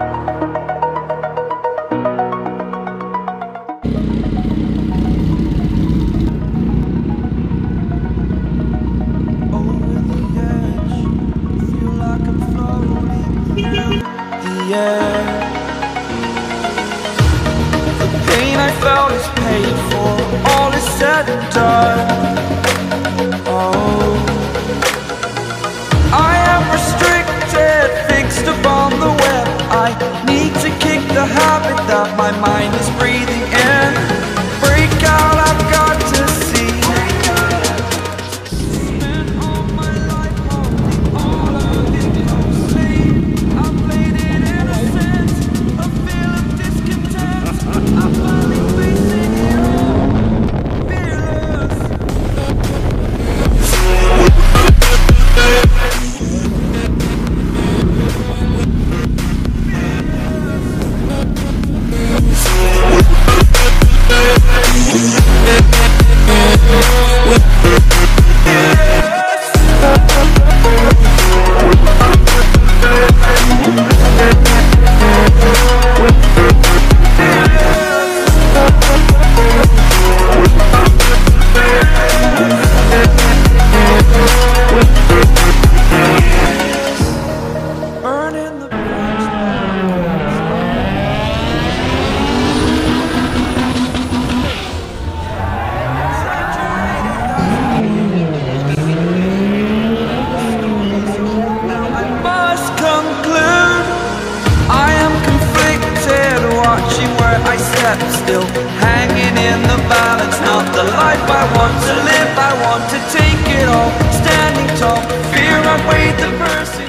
The pain I felt is paid for, all is said and done. Oh, I am restricted, fixed upon the web. I need to kick the habit that my mind is breathing in. Break out, I've got to see. Spent all my life holding all of it closely. I played it innocent, a feel of discontent. I'm finally facing it all, fearless. Burning the I step still, hanging in the balance. Not the life I want to live, I want to take it all. Standing tall, fear outweighed the mercy.